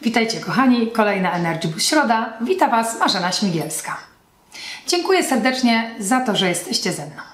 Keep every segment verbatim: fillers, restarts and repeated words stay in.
Witajcie kochani, kolejna Energy Boost Środa. Wita Was Marzena Śmigielska. Dziękuję serdecznie za to, że jesteście ze mną.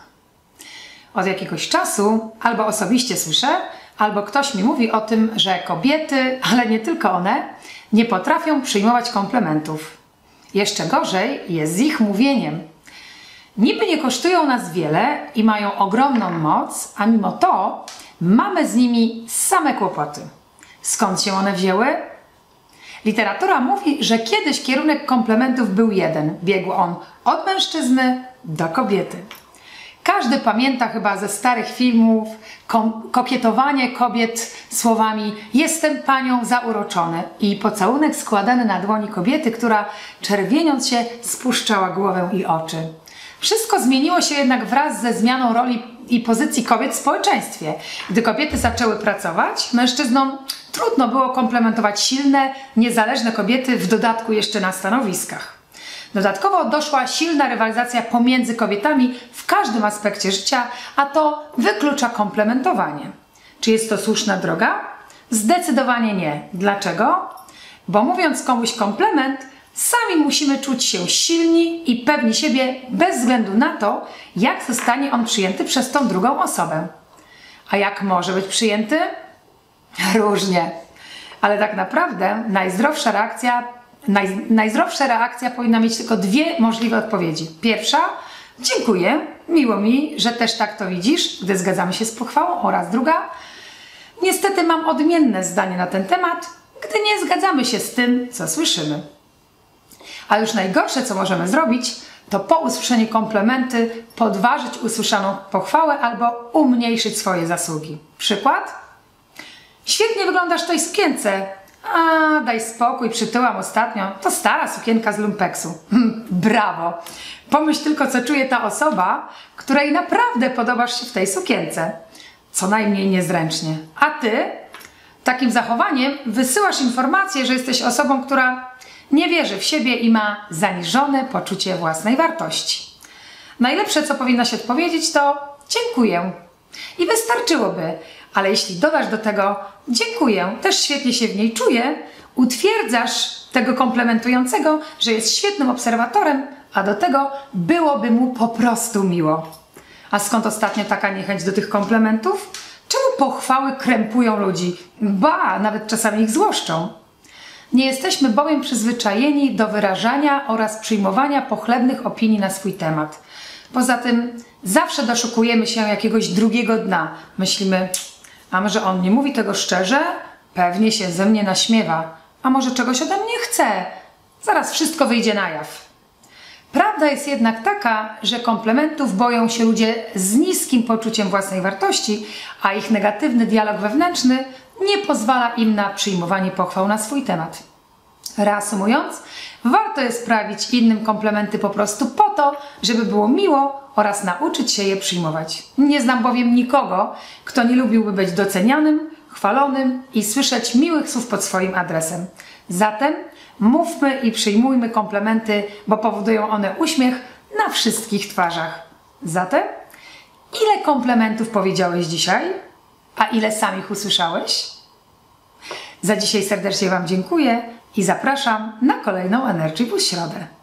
Od jakiegoś czasu albo osobiście słyszę, albo ktoś mi mówi o tym, że kobiety, ale nie tylko one, nie potrafią przyjmować komplementów. Jeszcze gorzej jest z ich mówieniem. Niby nie kosztują nas wiele i mają ogromną moc, a mimo to mamy z nimi same kłopoty. Skąd się one wzięły? Literatura mówi, że kiedyś kierunek komplementów był jeden. Biegł on od mężczyzny do kobiety. Każdy pamięta chyba ze starych filmów kokietowanie kobiet słowami „jestem panią zauroczony” i pocałunek składany na dłoni kobiety, która czerwieniąc się spuszczała głowę i oczy. Wszystko zmieniło się jednak wraz ze zmianą roli i pozycji kobiet w społeczeństwie. Gdy kobiety zaczęły pracować, mężczyznom trudno było komplementować silne, niezależne kobiety, w dodatku jeszcze na stanowiskach. Dodatkowo doszła silna rywalizacja pomiędzy kobietami w każdym aspekcie życia, a to wyklucza komplementowanie. Czy jest to słuszna droga? Zdecydowanie nie. Dlaczego? Bo mówiąc komuś komplement, sami musimy czuć się silni i pewni siebie bez względu na to, jak zostanie on przyjęty przez tą drugą osobę. A jak może być przyjęty? Różnie. Ale tak naprawdę najzdrowsza reakcja, naj, najzdrowsza reakcja powinna mieć tylko dwie możliwe odpowiedzi. Pierwsza: dziękuję, miło mi, że też tak to widzisz, gdy zgadzamy się z pochwałą. Oraz druga: niestety mam odmienne zdanie na ten temat, gdy nie zgadzamy się z tym, co słyszymy. A już najgorsze, co możemy zrobić, to po usłyszeniu komplementy podważyć usłyszaną pochwałę albo umniejszyć swoje zasługi. Przykład? Świetnie wyglądasz w tej sukience. A, daj spokój, przytyłam ostatnio. To stara sukienka z lumpeksu. Brawo! Pomyśl tylko, co czuje ta osoba, której naprawdę podobasz się w tej sukience. Co najmniej niezręcznie. A ty takim zachowaniem wysyłasz informację, że jesteś osobą, która nie wierzy w siebie i ma zaniżone poczucie własnej wartości. Najlepsze, co powinnaś odpowiedzieć, to dziękuję. I wystarczyłoby. Ale jeśli dodasz do tego dziękuję, też świetnie się w niej czuję, utwierdzasz tego komplementującego, że jest świetnym obserwatorem, a do tego byłoby mu po prostu miło. A skąd ostatnio taka niechęć do tych komplementów? Czemu pochwały krępują ludzi? Ba, nawet czasami ich złoszczą. Nie jesteśmy bowiem przyzwyczajeni do wyrażania oraz przyjmowania pochlebnych opinii na swój temat. Poza tym zawsze doszukujemy się jakiegoś drugiego dna. Myślimy, a może on nie mówi tego szczerze? Pewnie się ze mnie naśmiewa. A może czegoś ode mnie chce? Zaraz wszystko wyjdzie na jaw. Prawda jest jednak taka, że komplementów boją się ludzie z niskim poczuciem własnej wartości, a ich negatywny dialog wewnętrzny nie pozwala im na przyjmowanie pochwał na swój temat. Reasumując, warto jest sprawić innym komplementy po prostu po to, żeby było miło oraz nauczyć się je przyjmować. Nie znam bowiem nikogo, kto nie lubiłby być docenianym, chwalonym i słyszeć miłych słów pod swoim adresem. Zatem mówmy i przyjmujmy komplementy, bo powodują one uśmiech na wszystkich twarzach. Zatem, ile komplementów powiedziałeś dzisiaj? A ile samych usłyszałeś? Za dzisiaj serdecznie Wam dziękuję i zapraszam na kolejną Energy Boost Środę.